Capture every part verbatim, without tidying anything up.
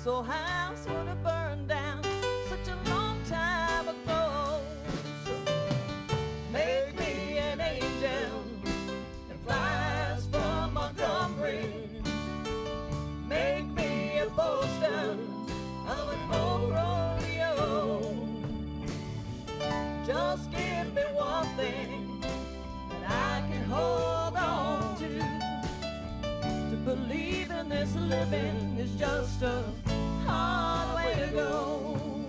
this old house would have burned down such a long time ago. So make me an angel that flies from Montgomery. Make me a poster of an old rodeo. Just give me one thing that I can hold on to. To believe in this living is just a hard way to go.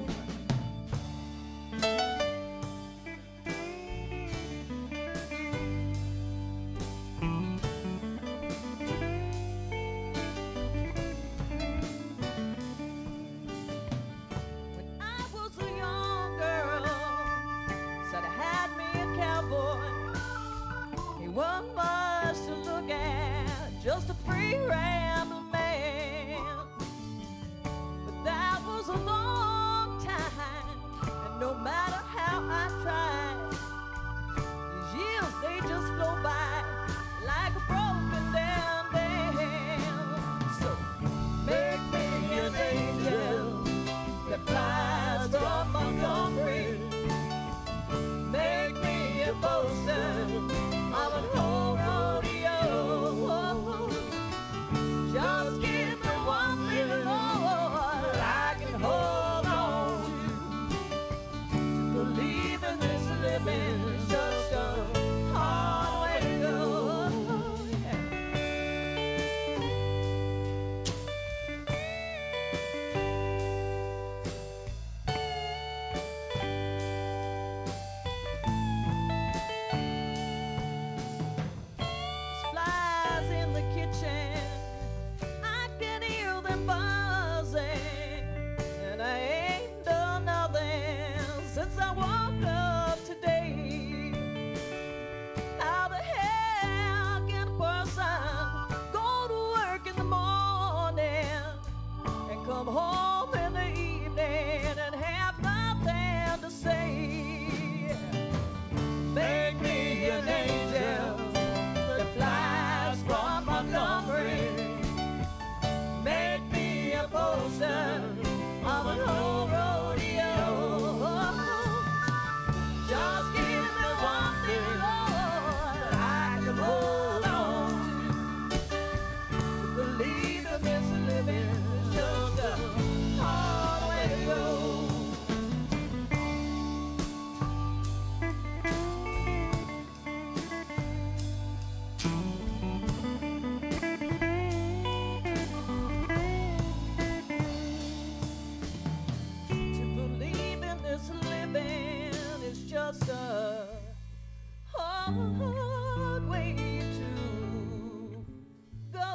Wasn't much to look at, just a free rambling man. But that was a long time, and no matter how I tried, these years they just flow by like a broken down dam. So make me an angel that flies from Montgomery. Make me a poster of an old rodeo. Just give me one thing, Lord, I can hold on to. To believe in this living is just a hard way to go. Since I woke up today, how the hell can a person go to work in the morning and come home in the evening and have nothing to say? Make me an angel that flies from Montgomery. Make me a poster of an old rodeo. Just give me one thing, Lord, that I can hold on to. To believe in this living is just a hard way to go. Just a hard way to go.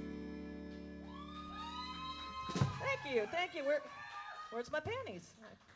Thank you, thank you. Where, where's my panties?